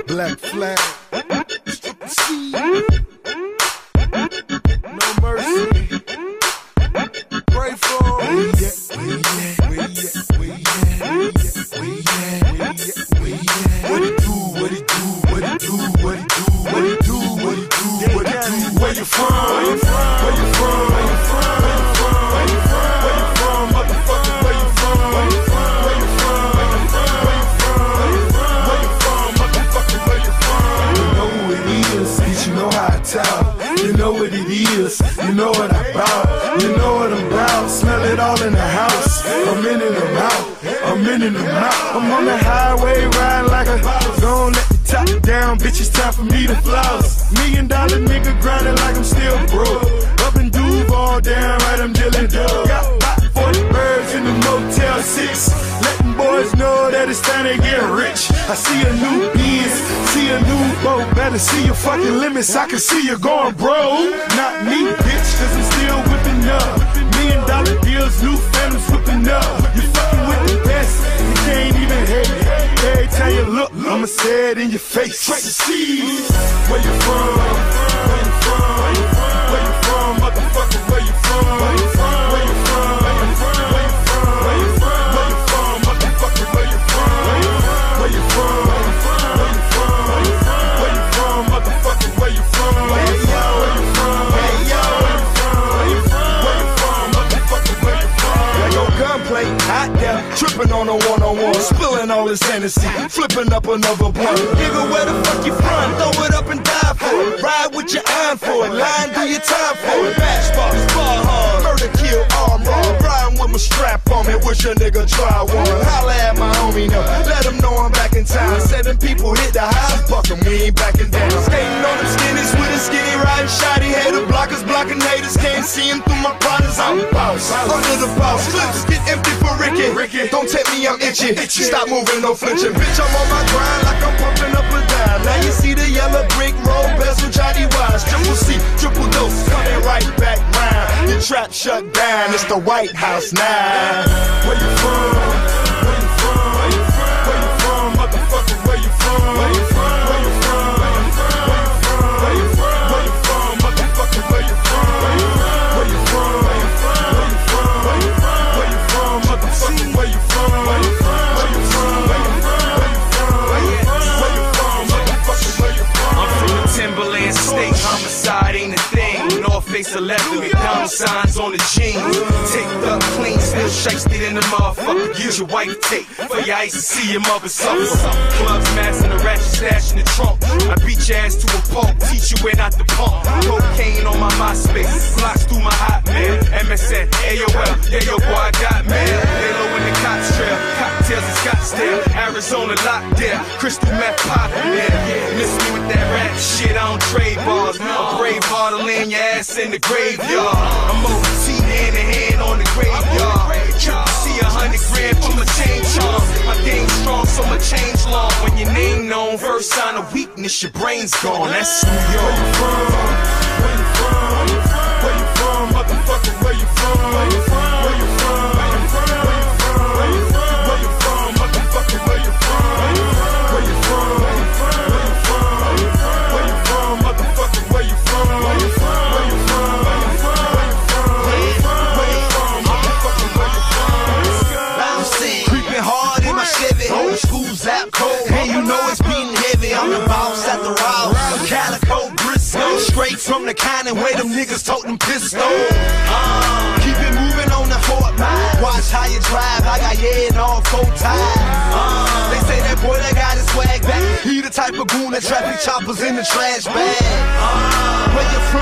Black Flag. No mercy. Pray for him. What it do? What it do? What it do? What it do? What it do? What it do? What it do? Where you from? Where you from? Where you from? Where you from? Where you from? Where you from? Where you from? Motherfucker, where you from? Where you from? Where you from? Where you from? Where you from? Where you from? Where you from? Motherfucker, where you from? You know who it is, bitch. You know how I talk. You know what it is. You know what I bout. You know what I'm about. Smell it all in the house. I'm in and I'm out. I'm in and I'm out. I'm on the highway riding like a don't let the top down, bitch. It's time for me to floss. $1 million nigga grinding like I'm still broke. Up in Duval, damn right, I'm dealing dope. Got about 40 birds in the Motel 6. Letting boys know that it's time to get rich. I see a new Benz, see a new boat. Better see your fucking limits, I can see you going broke. Not me, bitch, cause I'm still whipping up. $1 million deals, new families whipping up. You fucking with the best, you can't even hate. Every time you look, I'ma say it in your face. Straight to see where you from, where you from, where you from, where you from, motherfucker, where you from, where you from, where you from, where you from, where you from, where you from, where you from, motherfucker, where you from, where you from, where you from, where you from, where you from, where you from, where you from, motherfucker, where you from, where you from, where you from, where you from, where you from, where you from, motherfucker, where you from. Like your gunplay out there, tripping on a one-on-one, spilling all this Hennessy, flipping up another blunt. Nigga, where the fuck you from? Throw it up and die for it. Ride with your iron for it. Line, do your time for it. Matchbox, bar hard, murder, kill, arm raw. Riding with my strap on me, wish a nigga try one. Holla at my homie now, let him know I'm back in town. 7 people hit the house, buckin', we ain't backing down. Skating on them skinnies with a skinny riding shoddy. Hater blockers blocking haters, can't see him through my partners. I'm boss, under the boss. Clips get empty for Ricky. Don't tell me I'm itchy. Stop moving, no flinching. Bitch, I'm on my grind like I'm pumping up a dime. Now you see the yellow brick road, bezel, Johnny Wise. Triple C, triple dose, coming right back round. Your trap shut down, it's the White House now. Where you from? Where you from? Where you from? Where you from? Motherfucker, where you from? Where you from? Where you from? Where you from? Where you from? Where you from? Motherfucker, where you from? Where you from? Where you from? Where you from? Where you from? Where you from? Where you from? Motherfucker, where you from? Where you from? Where you from? Where you from? Where you from? Where you from? Where you from? Motherfucker, where you from? I'm from the Timberland State. Homicide ain't a thing. North face of leather, down signs on the jeans. Taped up clean, still shiesty in the motherfucker. Use your white tape for your ice to see your mother suffer. Clubs, mass, and a ratchet stash in the trunk. I beat your ass to a pulp, teach you where not to pump. Cocaine on my MySpace, blocks through my Hotmail. MSN, AOL, yeah, yo, boy, I got mail. Halo in the Cox Trail, cocktails in Scottsdale. Arizona locked there, crystal meth poppin' there. Miss me with that rap shit, I don't trade bars. A brave heart to land your ass in the graveyard. I'm OT hand in hand on the graveyard. Triple C 100 grand for my chain charm. My game strong, so my change long. When your name known, first sign of weakness, your brain's gone. That's New York. Where you from? Where you from? Where you from? Where you from? Motherfucker, where you from? Where you from? Where you from? Where you from? Where you from? Where you from? Where you from? Motherfucker, where you from? Where you from? Where you from? Where you from? Where you from? Where you from? Where you from? Motherfucker, where you from? Where you from? Where you from? Where you from? Where you from? Where you from? Where you from? Motherfucker, where you from? Creeping hard in my Chevy, old school zap code. And you know it's beating heavy. I'm the boss at the Rouse. Calico Briscoe, straight from the county where them niggas tote them pistols. Keep it moving on the Fort Mine. Watch how you drive, I got yeah and all 4 ties. They say that boy that got his swag back. He the type of goon that traffic choppers in the trash bag. Where you from?